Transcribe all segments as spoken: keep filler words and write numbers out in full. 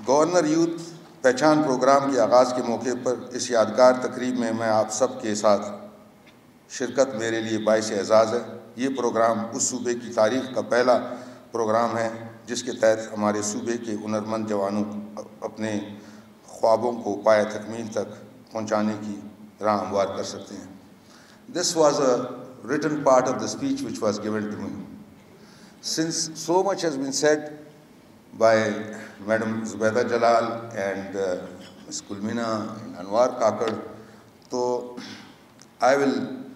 Governor youth پہچان programme کے آغاز کے موقع پر اس یادگار تقریب میں میں آپ سب کے ساتھ شرکت میرے لیے باعث اعزاز ہے۔ یہ پروگرام اس صوبے کی تاریخ کا پہلا پروگرام ہے جس کے تحت ہمارے صوبے کے ہنرمند جوانوں اپنے خوابوں کو پایہ تکمیل تک پہنچانے کی راہ ہموار کر سکتے ہیں۔ This was a written part of the speech which was given to me. Since so much has been said by Madam Zubaida Jalal and uh, Miz Kulmina and Anwar Kakad, so I will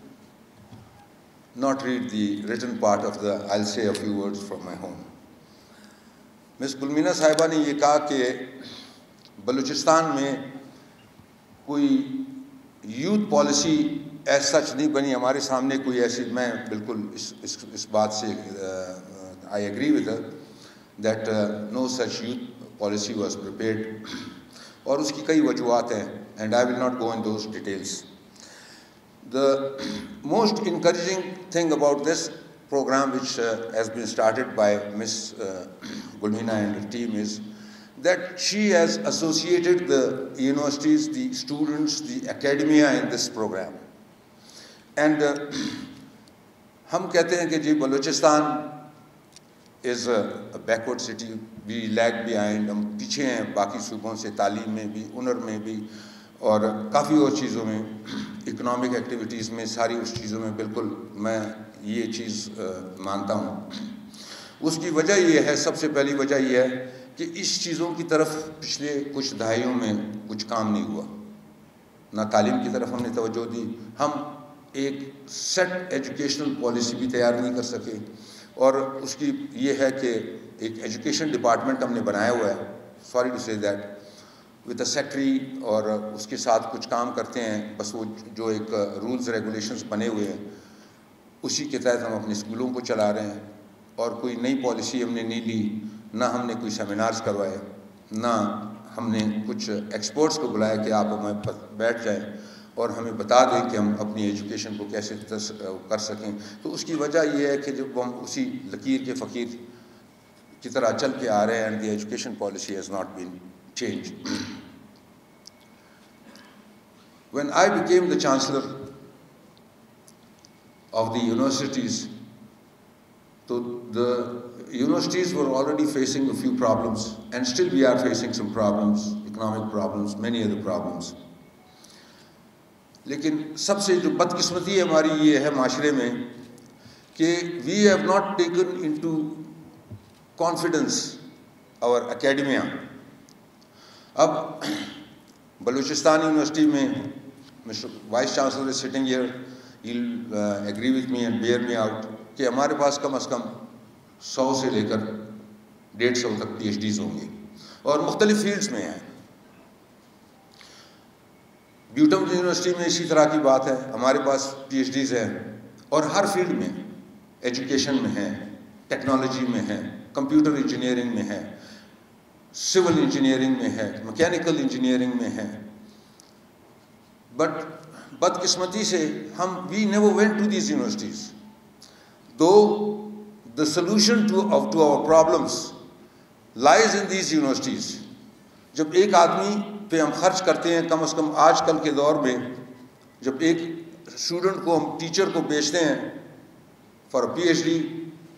not read the written part of the, I'll say a few words from my home. Miz Kulmina صاحبہ نے یہ کہا کہ بلوچستان میں کوئی youth policy as such نہیں بنی، ہمارے سامنے کوئی ایسی، میں بالکل اس اس اس بات سے I agree with that no such youth policy was prepared, اور اس کی کئی وجوہات ہیں and I will not go in those details. The most encouraging thing about this program which uh, has been started by Miss Uh, Gulmina and her team is that she has associated the universities, the students, the academia in this program. And uh, ہم کہتے ہیں کہ جی Balochistan is a, a backward city, we lag behind، ہم پیچھے ہیں باقی صوبوں سے، تعلیم میں بھی، ہنر میں بھی، اور کافی اور چیزوں میں، اکنامک ایکٹیویٹیز میں، ساری اس چیزوں میں بالکل میں یہ چیز مانتا ہوں. اس کی وجہ یہ ہے، سب سے پہلی وجہ یہ ہے کہ اس چیزوں کی طرف پچھلے کچھ دہائیوں میں کچھ کام نہیں ہوا، نہ تعلیم کی طرف ہم نے توجہ دی، ہم ایک سیٹ ایجوکیشنل پالیسی بھی تیار نہیں کر سکے، اور اس کی یہ ہے کہ ایک ایجوکیشن ڈپارٹمنٹ ہم نے بنایا ہوا ہے، sorry to say that, with a secretary, اور اس کے ساتھ کچھ کام کرتے ہیں، بس وہ جو ایک رولز ریگولیشنز بنے ہوئے ہیں اسی کے تحت ہم اپنے اسکولوں کو چلا رہے ہیں، اور کوئی نئی پالیسی ہم نے نہیں لی، نہ ہم نے کوئی سیمینارز کروائے، نہ ہم نے کچھ ایکسپرٹس کو بلایا کہ آپ ہمیں بیٹھ جائیں اور ہمیں بتا دیں کہ ہم اپنی ایجوکیشن کو کیسے کر سکیں. تو اس کی وجہ یہ ہے کہ جب ہم اسی لکیر کے فقیر کی طرح چل کے آ رہے ہیں، and the education policy has not been changed. When I became the chancellor of the universities, so the universities were already facing a few problems, and still we are facing some problems, economic problems, many other problems. لیکن سب سے جو بدقسمتی ہماری یہ ہے معاشرے میں کہ we have not taken into confidence our academia. اب بلوچستان یونیورسٹی میں mister vice chancellor is sitting here, he will agree with me and bear me out کہ ہمارے پاس کم از کم سو سے لے کر ڈیڑھ سو تک پی ایچ ڈیز ہوں گے، اور مختلف فیلڈز میں ہیں. بیوٹم یونیورسٹی میں اسی طرح کی بات ہے، ہمارے پاس پی ایچ ڈیز ہیں، اور ہر فیلڈ میں، ایجوکیشن میں ہیں، ٹیکنالوجی میں ہیں، کمپیوٹر انجینئرنگ میں ہے، سول انجینئرنگ میں ہے، میکینیکل انجینئرنگ میں ہے. بٹ بدقسمتی سے ہم we never went to these universities though the solution to to our problems lies in these universities. جب ایک آدمی پہ ہم خرچ کرتے ہیں، کم از کم آج کل کے دور میں جب ایک اسٹوڈنٹ کو ہم ٹیچر کو بیچتے ہیں for P H D,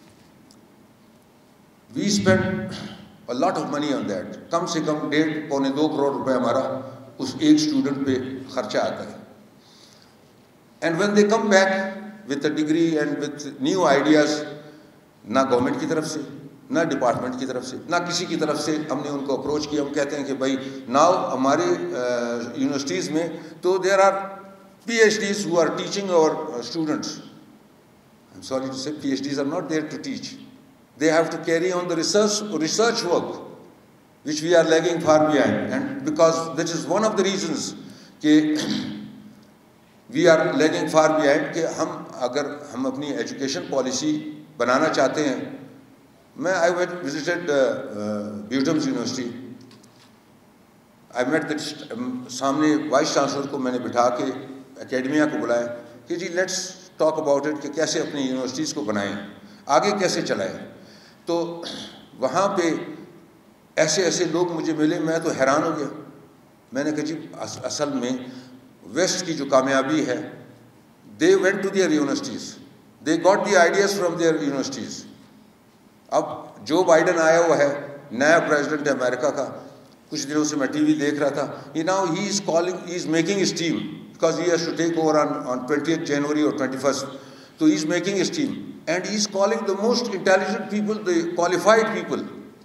we spend a lot of money on that. کم سے کم ڈیڑھ پونے دو کروڑ روپے ہمارا اس ایک اسٹوڈنٹ پہ خرچہ آتا ہے. And when they come back with a degree and with new ideas, نہ گورنمنٹ کی طرف سے، نہ ڈپارٹمنٹ کی طرف سے، نہ کسی کی طرف سے ہم نے ان کو اپروچ کیا. ہم کہتے ہیں کہ بھائی ناؤ ہمارے یونیورسٹیز میں تو there are P H Ds who are teaching اور students. I am sorry to say P H Ds are not there to teach. They have to carry on the research research work, which we are lagging far behind. And because that is one of the reasons کہ we are lagging far behind کہ ہم اگر ہم اپنی education policy بنانا چاہتے ہیں. میں I went visited BUITEMS university. I met the سامنے وائس چانسلر کو میں نے بٹھا کے اکیڈمیا کو بلایا کہ جی لیٹس ٹاک اباؤٹ اٹ کہ کیسے اپنی یونیورسٹیز کو بنائیں، آگے کیسے چلائیں. تو وہاں پہ ایسے ایسے لوگ مجھے ملے, میں تو حیران ہو گیا. میں نے کہا جی اصل میں ویسٹ کی جو کامیابی ہے, they went to their universities, they got the ideas from their universities. اب جو بائیڈن آیا ہوا ہے, نیا پریزیڈنٹ ہے امریکہ کا, کچھ دنوں سے میں ٹی وی دیکھ رہا تھا, he now he is calling, he is making his team, because he has to take over on on twentieth January اور ٹوینٹی فسٹ. تو he is making his team and he is calling the most intelligent people, the qualified people,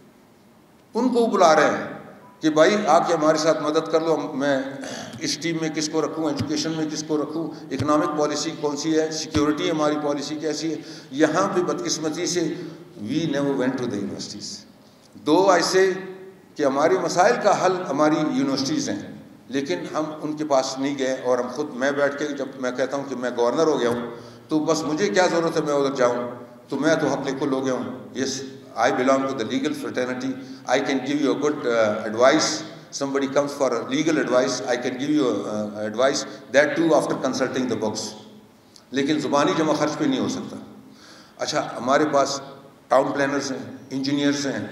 ان کو بلا رہے ہیں کہ بھائی آ کے ہمارے ساتھ مدد کر لو. میں اس ٹیم میں کس کو رکھوں, ایجوکیشن میں کس کو رکھوں, اکنامک پالیسی کون سی ہے, سیکیورٹی ہماری پالیسی کیسی ہے. یہاں پہ بدقسمتی سے we never went to the universities. Though ایسے کہ ہمارے مسائل کا حل ہماری یونیورسٹیز ہیں, لیکن ہم ان کے پاس نہیں گئے. اور ہم خود, میں بیٹھ کے جب میں کہتا ہوں کہ میں گورنر ہو گیا ہوں تو بس مجھے کیا ضرورت ہے میں ادھر جاؤں, تو میں تو حق لکھل ہو گیا ہوں. یس, I belong to the legal fraternity. I can give you a good uh, advice. Somebody comes for a legal advice, I can give you a, uh, advice. That too after consulting the books. لیکن زبانی جمع خرچ پہ نہیں ہو سکتا. اچھا, ہمارے پاس ٹاؤن پلانرز ہیں, انجینئرس ہیں,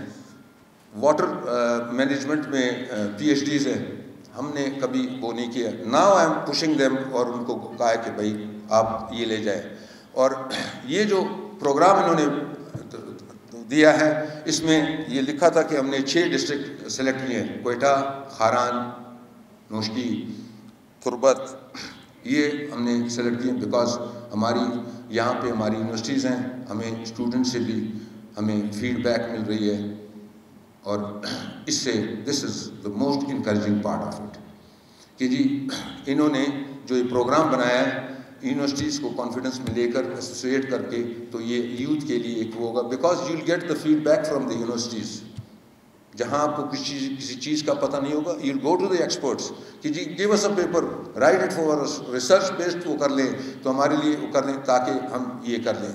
واٹر مینجمنٹ میں پی ایچ ڈیز ہیں. ہم نے کبھی وہ نہیں کیا. Now I am pushing them, اور ان کو کہا ہے کہ بھائی آپ یہ لے جائیں. اور یہ جو پروگرام انہوں نے دیا ہے, اس میں یہ لکھا تھا کہ ہم نے چھ ڈسٹرکٹ سلیکٹ کیے ہیں, کوئٹہ, کھاران, نوشکی, تربت. یہ ہم نے سلیکٹ کیے بیکاز ہماری یہاں پہ ہماری یونیورسٹیز ہیں, ہمیں اسٹوڈنٹ سے بھی ہمیں فیڈ بیک مل رہی ہے. اور اس سے this is the most encouraging part of it کہ جی انہوں نے جو یہ پروگرام بنایا ہے یونیورسٹیز کو کانفیڈنس میں لے کر ایسوسیٹ کر کے, تو یہ یوتھ کے لیے ایک وہ ہوگا. Because you will get the feedback from the universities. جہاں آپ کو کسی چیز کسی چیز کا پتہ نہیں ہوگا, you will go to the experts کہ جی give us a paper, write it for research based وہ کر لیں, تو ہمارے لیے وہ کر لیں تاکہ ہم یہ کر لیں.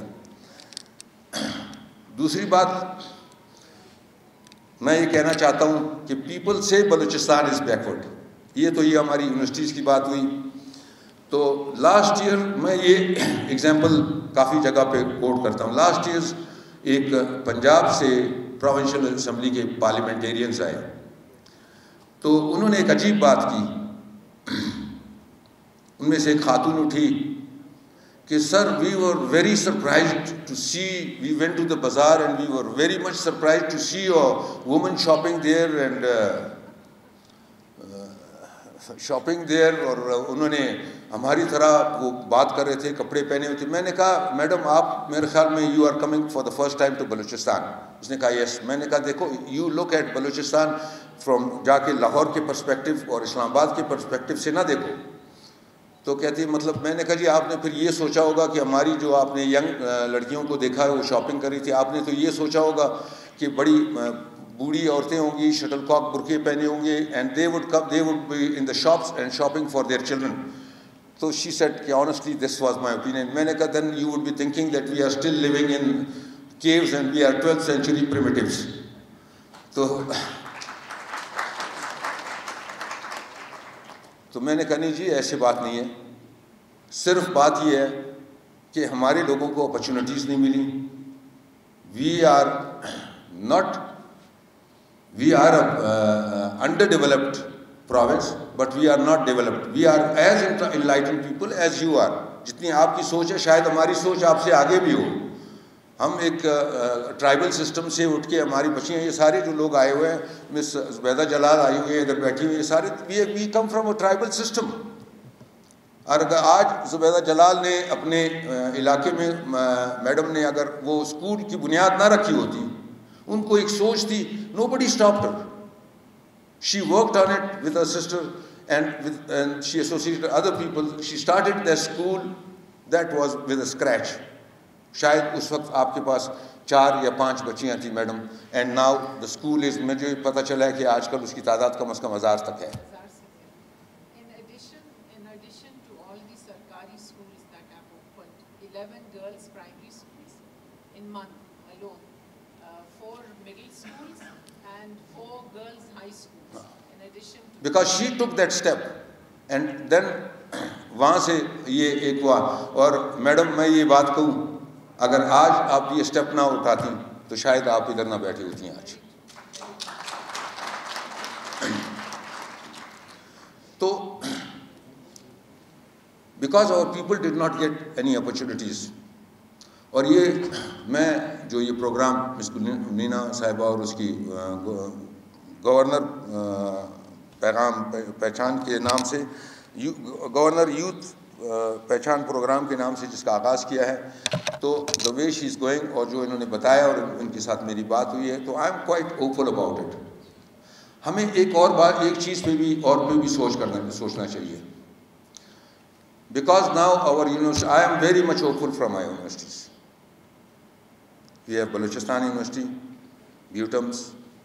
دوسری بات میں یہ کہنا چاہتا ہوں کہ پیپل سے بلوچستان از بیکورڈ. یہ تو یہ ہماری یونیورسٹیز کی بات ہوئی. تو لاسٹ ایئر میں یہ ایگزامپل کافی جگہ پہ کوٹ کرتا ہوں. لاسٹ ایئر ایک پنجاب سے پروونشل اسمبلی کے پارلیمنٹیرینز آئے, تو انہوں نے ایک عجیب بات کی. ان میں سے ایک خاتون اٹھی کہ sir we were very surprised to see, we went to the bazaar and we were very much surprised to see women shopping there and shopping there. اور انہوں نے ہماری طرح وہ بات کر رہے تھے, کپڑے پہنے ہوئے تھے. میں نے کہا میڈم آپ میرے خیال میں you are coming for the first time to Balochistan. اس نے کہا یس. میں نے کہا دیکھو you look at Balochistan from, جا کے لاہور کے پرسپیکٹو اور اسلام آباد کے پرسپیکٹو سے نہ دیکھو. تو کہتی ہے مطلب, میں نے کہا جی آپ نے پھر یہ سوچا ہوگا کہ ہماری جو آپ نے ینگ لڑکیوں کو دیکھا ہے وہ شاپنگ کر رہی تھی, آپ نے تو یہ سوچا ہوگا کہ بڑی بوڑھی عورتیں ہوں گی, شٹل کاک برقعے پہنے ہوں گے, and they would come they would be in the shops and shopping for their children. تو شی سیڈ کہ honestly this was my opinion. میں نے کہا then you would be thinking that we are still living in caves and we are twelfth century primitives. تو تو میں نے کہا نہیں جی ایسی بات نہیں ہے, صرف بات یہ ہے کہ ہمارے لوگوں کو اپرچونیٹیز نہیں ملی. We are not we are under developed province, but we are not developed. We are as enlightened people as you are. جتنی آپ کی سوچ ہے شاید ہماری سوچ آپ سے آگے بھی ہو. ہم ایک ٹرائبل سسٹم سے اٹھ کے, ہماری بچیاں یہ سارے جو لوگ آئے ہوئے ہیں, مس زبیدہ جلال آئی ہوئی ہیں ادھر بیٹھی ہوئی, یہ سارے we come from a tribal system. اور اگر آج زبیدہ جلال نے اپنے علاقے میں, میڈم نے اگر وہ اسکول کی بنیاد نہ رکھی ہوتی, ان کو ایک سوچ تھی, nobody stopped her. She worked on it with her sister and, with, and she associated other people. She started their school that was with a scratch. شاید اس وقت آپ کے پاس چار یا پانچ بچیاں تھیں madam, and now the school is, مجھے پتہ چلا ہے کہ آج کل اس کی تعداد کم از کم ہزار تک ہے. Because she took that step and then وہاں سے یہ ایک ہوا. اور میڈم میں یہ بات کہوں, اگر آج آپ یہ اسٹیپ نہ اٹھاتی تو شاید آپ ادھر نہ بیٹھی ہوتی ہیں آج. تو because our people did not get any opportunities. اور یہ میں جو یہ پروگرام مس گلمینا صاحبہ اور اس کی گورنر پیغام پہچان کے نام سے گورنر یوتھ پہچان پروگرام کے نام سے جس کا آغاز کیا ہے, تو دا وے شی از گوئنگ اور جو انہوں نے بتایا اور ان کے ساتھ میری بات ہوئی ہے, تو I am quite hopeful about it. ہمیں ایک اور بات ایک چیز پہ بھی اور پہ بھی سوچ کرنا سوچنا چاہیے. Because now our university I am very much hopeful from my universities. We have Balochistan university, BUITEMS,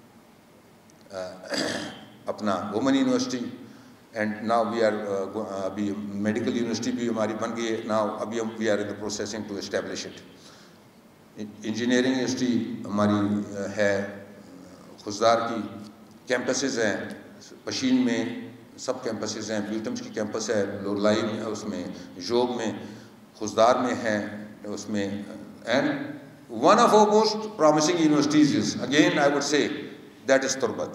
اپنا women university, and now we are ابھی میڈیکل یونیورسٹی بھی ہماری بن گئی ہے. ناؤ ابھی ہم we are in the processing to establish it. Engineering university ہماری ہے خزدار کی, کیمپسز ہیں پشین میں, سب کیمپسز ہیں, بیوٹمس کی کیمپس ہے, لولائی میں, اس میں جوب میں, خزدار میں ہے اس میں. And one of our most promising universities is, again I would say, that is Turbat.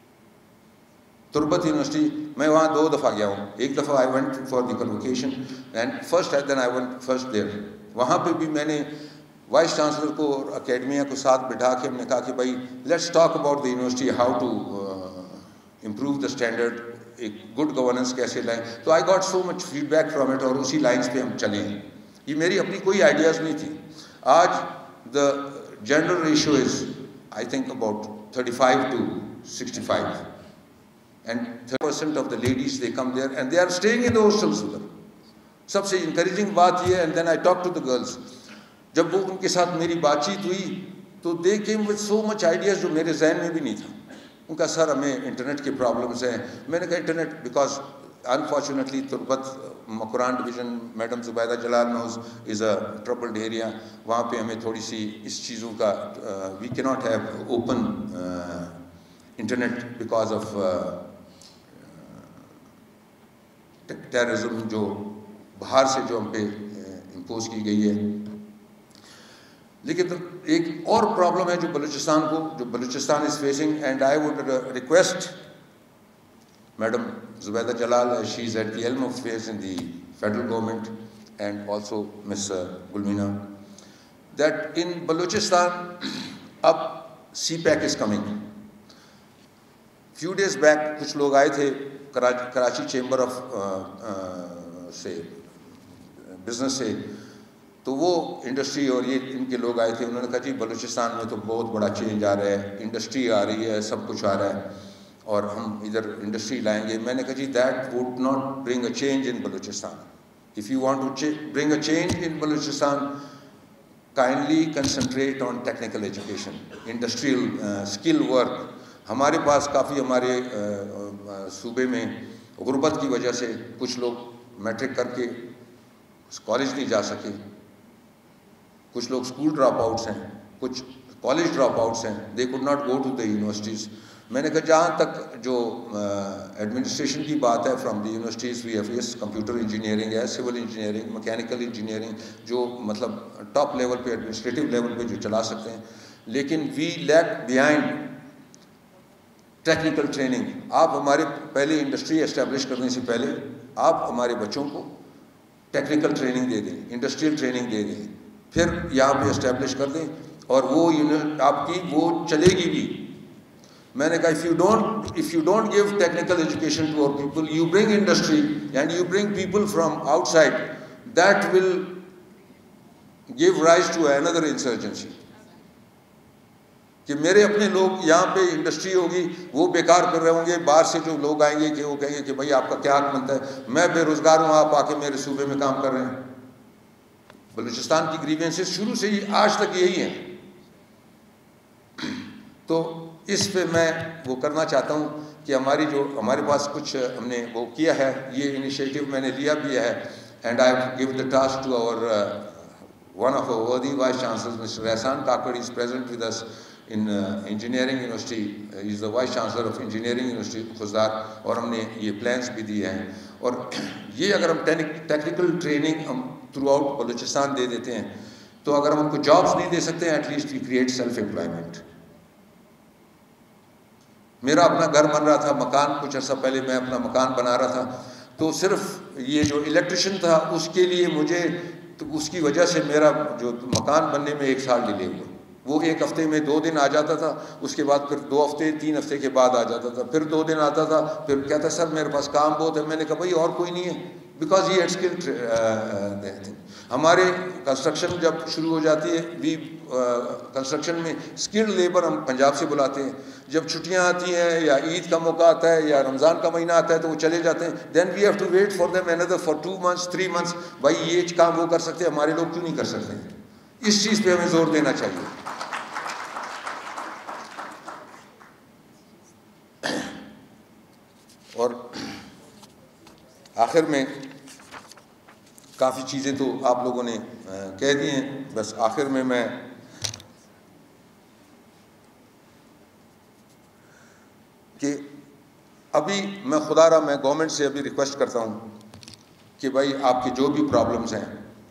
Turbat university میں وہاں دو دفعہ گیا ہوں. ایک دفعہ I went for the convocation and first then I went first there. وہاں پہ بھی میں نے وائس چانسلر کو اور اکیڈمیا کو ساتھ بٹھا کے ہم نے کہا کہ بھائی let's talk about the university, how to improve the standard, ایک گڈ گورننس کیسے لائیں. تو I got so much feedback from it, اور اسی لائنس پہ ہم چلے ہیں. یہ میری اپنی کوئی آئیڈیاز نہیں تھی. آج the gender ratio is I think about thirty-five to sixty-five, and thirty percent of the ladies they come there and they are staying in the hostels with them. سب سے encouraging بات یہ ہے. And then I talked to the girls. جب وہ ان کے ساتھ میری بات چیت ہوئی تو they came with so much ideas جو میرے ذہن میں بھی نہیں تھا. ان کا سر ہمیں انٹرنیٹ کے پرابلمس ہیں. میں نے کہا internet because unfortunately Turbat Makran division madam Zubaida Jalal knows is a troubled area. وہاں پہ ہمیں تھوڑی سی اس چیزوں کا وی کی not have open internet because of terrorism جو باہر سے جو ہم پہ امپوز کی گئی ہے. لیکن ایک اور پرابلم ہے جو بلوچستان کو جو Balochistan is facing, and I would request Madam Zubaida Jalal, as she is at the helm of affairs in the federal government, and also Miss Gulmina, that in Balochistan, up C PAC is coming. Few days back, kuch log aaye the Karachi Chamber of uh, uh, say business سے, تو وہ industry اور یہ ان کے لوگ آئے تھے. انہوں نے کہا جی بلوچستان میں تو بہت بڑا چینج آ رہا ہے, انڈسٹری آ رہی ہے, سب کچھ آ رہا ہے, اور ہم ادھر انڈسٹری لائیں گے. میں نے کہا جی that would not bring a change in Balochistan. If you want to bring a change in Balochistan, kindly concentrate on technical education, industrial skill work. ہمارے پاس کافی ہمارے صوبے میں غربت کی وجہ سے کچھ لوگ میٹرک کر کے کالج نہیں جا سکے, کچھ لوگ اسکول ڈراپ آؤٹس ہیں, کچھ کالج ڈراپ آؤٹس ہیں, they could not go to the universities. میں نے کہا جہاں تک جو ایڈمنسٹریشن کی بات ہے from the universities, we F S computer engineering ہے, سول انجینئرنگ, میکینیکل انجینئرنگ, جو مطلب ٹاپ لیول پہ ایڈمنسٹریٹو لیول پہ جو چلا سکتے ہیں, لیکن we lag behind technical training. آپ ہمارے پہلے انڈسٹری اسٹیبلش کرنے سے پہلے آپ ہمارے بچوں کو ٹیکنیکل ٹریننگ دے دیں, انڈسٹریل ٹریننگ دے دیں, پھر یہاں پہ اسٹیبلش کر دیں, اور وہ آپ کی وہ چلے گی بھی. میں نے کہا if you don't if you don't give technical education to our people, you bring industry and you bring people from outside, that will give rise to another insurgency. کہ میرے اپنے لوگ یہاں پہ انڈسٹری ہوگی, وہ بیکار کر رہے ہوں گے, باہر سے جو لوگ آئیں گے کہ وہ کہیں گے کہ بھائی آپ کا کیا حق بنتا ہے, میں بے روزگار ہوں, آپ آ کے میرے صوبے میں کام کر رہے ہیں. بلوچستان کی گریوینسز شروع سے ہی آج تک یہی ہیں. تو اس پہ میں وہ کرنا چاہتا ہوں کہ ہماری جو ہمارے پاس کچھ ہم نے وہ کیا ہے, یہ انیشیٹو میں نے لیا بھی ہے, and I gave the task to our one of our worthy vice chancellor mister Ehsan Kakar is present with us in engineering university, is the vice chancellor of engineering university Khuzdar, اور ہم نے یہ پلانس بھی دیے ہیں. اور یہ اگر ہم ٹیکنیکل ٹریننگ ہم تھرو آؤٹ بلوچستان دے دیتے ہیں, تو اگر ہم ان کو جابس نہیں دے سکتے ہیں, at least we create self employment. میرا اپنا گھر بن رہا تھا, مکان کچھ عرصہ پہلے میں اپنا مکان بنا رہا تھا, تو صرف یہ جو الیکٹریشین تھا اس کے لیے مجھے, تو اس کی وجہ سے میرا جو مکان بننے میں ایک سال ڈیلے ہوا. وہ ایک ہفتے میں دو دن آ جاتا تھا, اس کے بعد پھر دو ہفتے تین ہفتے کے بعد آ جاتا تھا, پھر دو دن آتا تھا, پھر کہتا سر میرے پاس کام بہت ہے. میں نے کہا بھائی اور کوئی نہیں ہے, بیکاز یہ اسکل. ہمارے کنسٹرکشن جب شروع ہو جاتی ہے, وی کنسٹرکشن میں اسکلڈ لیبر ہم پنجاب سے بلاتے ہیں. جب چھٹیاں آتی ہیں یا عید کا موقع آتا ہے یا رمضان کا مہینہ آتا ہے تو وہ چلے جاتے ہیں. Then we have to wait for them another for two months three months. بھائی یہ کام وہ کر سکتے ہیں, ہمارے لوگ کیوں نہیں کر سکتے ہیں؟ اس چیز پہ ہمیں زور دینا چاہیے. اور آخر میں کافی چیزیں تو آپ لوگوں نے کہہ دی ہیں, بس آخر میں میں کہ ابھی میں خدا را میں گورنمنٹ سے ابھی ریکویسٹ کرتا ہوں کہ بھائی آپ کے جو بھی پرابلمس ہیں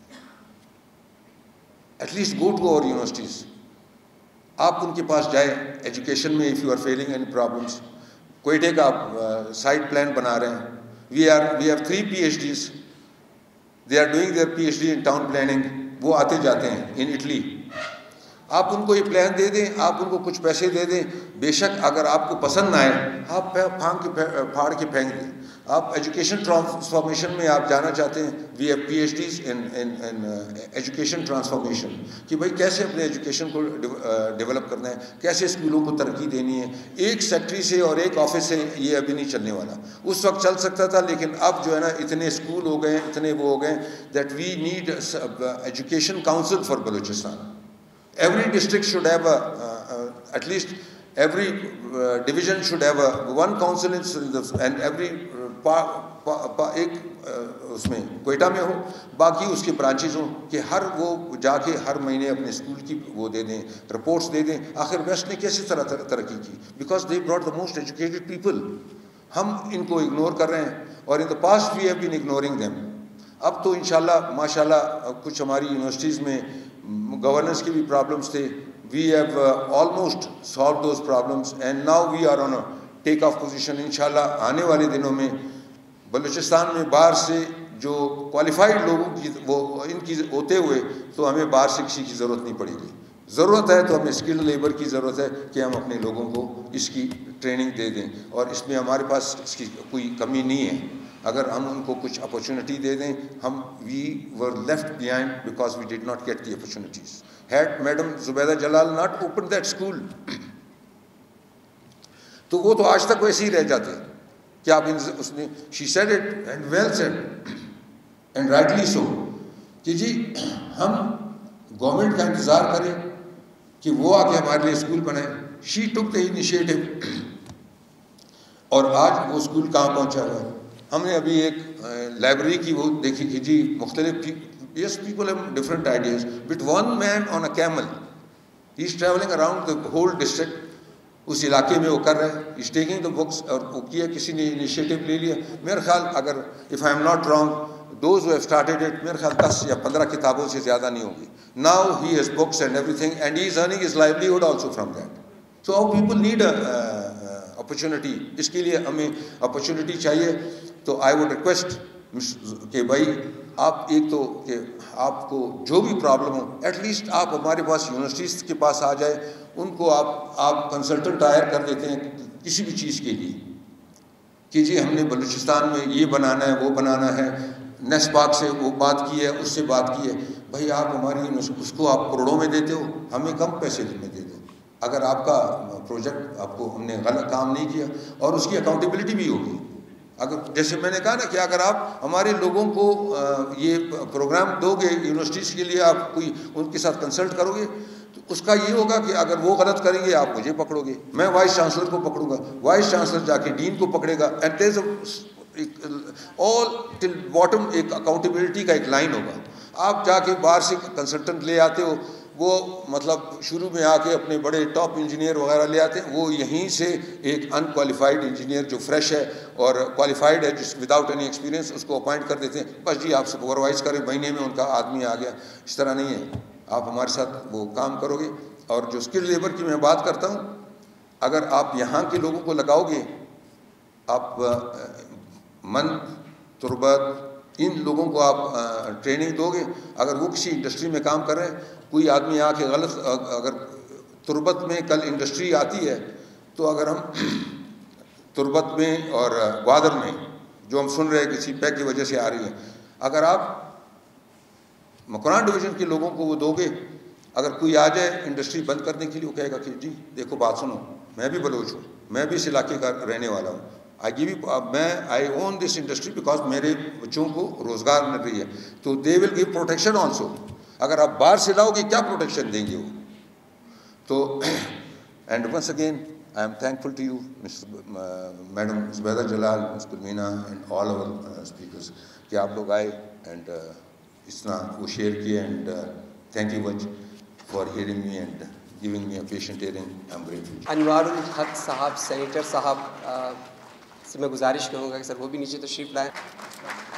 at least go to our universities. آپ ان کے پاس جائیں ایجوکیشن میں. If you are feeling any problems, کوئٹے کا آپ سائٹ پلان بنا رہے ہیں, we are we have three P H Ds, they are doing their P H D in town planning. وہ آتے جاتے ہیں ان اٹلی. آپ ان کو یہ پلان دے دیں, آپ ان کو کچھ پیسے دے دیں, بے شک اگر آپ کو پسند نہ آئے آپ پھانک کے پھاڑ کے پھینک دیں. آپ ایجوکیشن ٹرانسفارمیشن میں آپ جانا چاہتے ہیں, we have P H Ds in education transformation, کہ بھائی کیسے اپنے ایجوکیشن کو ڈیولپ کرنا ہے, کیسے اسکولوں کو ترقی دینی ہے. ایک سیکٹری سے اور ایک آفس سے یہ ابھی نہیں چلنے والا. اس وقت چل سکتا تھا, لیکن اب جو ہے نا اتنے اسکول ہو گئے, اتنے وہ ہو گئے, that we need education council for Balochistan. Every district should have a, uh, uh, at least every uh, division should have a one council in the, and every uh, pa, pa, pa, ایک اس میں کوئٹہ میں ہو, باقی اس کے branches ہوں, کہ ہر وہ جا کے ہر مہینے اپنے اسکول کی وہ دے دیں, رپورٹس دے دیں. آخر ویسٹ نے کیسے طرح ترقی کی, because they brought the most educated people. ہم ان کو اگنور کر رہے ہیں, اور in the past we have been ignoring them. اب تو انشاءاللہ ماشاءاللہ کچھ ہماری یونیورسٹیز میں گورننس کی بھی پرابلمس تھے. We have almost solve those problems and now we are on a take off position. انشاءاللہ آنے والے دنوں میں بلوچستان میں باہر سے جو کوالیفائڈ لوگوں کی وہ ان کی ہوتے ہوئے تو ہمیں باہر سے کسی کی ضرورت نہیں پڑے گی. ضرورت ہے تو ہمیں اسکلڈ لیبر کی ضرورت ہے کہ ہم اپنے لوگوں کو اس کی ٹریننگ دے دیں, اور اس میں ہمارے پاس اس کی کوئی کمی نہیں ہے. اگر ہم ان کو کچھ اپرچونٹی دے دیں, ہم we were left behind because we did not get the opportunities. Had madam Zubaida Jalal not open that school, تو وہ تو آج تک ویسے ہی رہ جاتے. کیا آپ اس نے she said it and well said and rightly so, کہ جی ہم گورنمنٹ کا انتظار کریں کہ وہ آ کے ہمارے لیے اسکول بنائیں. شی ٹک دا انیشیٹو, اور آج وہ اسکول کہاں پہنچا ہوا ہے. ہم نے ابھی ایک لائبریری کی وہ دیکھی کہ جی مختلف, yes people have different ideas, but one man on a camel he is travelling around the whole district. اس علاقے میں وہ کر رہے ہیں, از ٹیکنگ دا بکس, اور وہ کیا کسی نے انیشیٹو لے لیا. میرا خیال اگر if I am not wrong, those who have started it, میرے خیال دس یا پندرہ کتابوں سے زیادہ نہیں ہوگی. Now he has books and every thing and he is earning his livelihood also from that. So our people need opportunity. اس کے لیے ہمیں اپرچونٹی چاہیے. تو آئی ووڈ ریکویسٹ کہ بھائی آپ ایک تو کہ آپ کو جو بھی پرابلم ہو ایٹ لیسٹ آپ ہمارے پاس یونیورسٹیز کے پاس آ جائے, ان کو آپ آپ کنسلٹنٹ ہائر کر دیتے ہیں کسی بھی چیز کے لیے, کہ جی ہم نے بلوچستان میں یہ بنانا ہے وہ بنانا ہے, نیس پاک سے وہ بات کی ہے, اس سے بات کی ہے. بھائی آپ ہماری اس کو آپ کروڑوں میں دیتے ہو, ہمیں کم پیسے میں دے دو. اگر آپ کا پروجیکٹ آپ کو ہم نے غلط کام نہیں کیا, اور اس کی اکاؤنٹیبلٹی بھی ہوگی. اگر جیسے میں نے کہا نا کہ اگر آپ ہمارے لوگوں کو یہ پروگرام دو گے یونیورسٹیز کے لیے, آپ کوئی ان کے ساتھ کنسلٹ کرو گے, تو اس کا یہ ہوگا کہ اگر وہ غلط کریں گے آپ مجھے پکڑو گے, میں وائس چانسلر کو پکڑوں گا, وائس چانسلر جا کے ڈین کو پکڑے گا, and there is all till bottom ایک اکاؤنٹیبلٹی کا ایک لائن ہوگا. آپ جا کے باہر سے کنسلٹنٹ لے آتے ہو, وہ مطلب شروع میں آ کے اپنے بڑے ٹاپ انجینئر وغیرہ لے آتے ہیں, وہ یہیں سے ایک ان کوالیفائڈ انجینئر جو فریش ہے اور کوالیفائڈ ہے جس وداؤٹ اینی ایکسپیرینس, اس کو اپوائنٹ کر دیتے ہیں. بس جی آپ سپروائز کریں, مہینے میں ان کا آدمی آ گیا. اس طرح نہیں ہے. آپ ہمارے ساتھ وہ کام کرو گے. اور جو اسکل لیبر کی میں بات کرتا ہوں, اگر آپ یہاں کے لوگوں کو لگاؤ گے, آپ من تربت ان لوگوں کو آپ ٹریننگ دو گے, اگر وہ کسی انڈسٹری میں کام کر رہے ہیں, کوئی آدمی آ کے غلط, اگر تربت میں کل انڈسٹری آتی ہے تو اگر ہم تربت میں اور گوادر میں جو ہم سن رہے ہیں کسی پیک کی وجہ سے آ رہی ہے, اگر آپ مکران ڈویژن کے لوگوں کو وہ دو گے, اگر کوئی آ جائے انڈسٹری بند کرنے کے لیے, وہ کہے گا کہ جی دیکھو بات سنو, میں بھی بلوچ ہوں, میں بھی اس علاقے کا رہنے والا ہوں, آئی گیو میں آئی اون دس انڈسٹری بیکاز میرے بچوں کو روزگار مل رہی ہے, تو they will give protection also. اگر آپ باہر سے لاؤ گے کیا پروٹیکشن دیں گے وہ؟ تو and once again I am thankful to you, Mister Uh, Madam Zubaida Jalal, Miz Gulmeena and all our uh, speakers کہ آپ لوگ آئے and uh, اس طرح وہ شیئر کیے, and uh, thank you much for hearing me and giving me a patient hearing. I am grateful. انوار الحق صاحب, senator صاحب سے میں گزارش کروں گا کہ سر وہ بھی نیچے تشریف لائیں.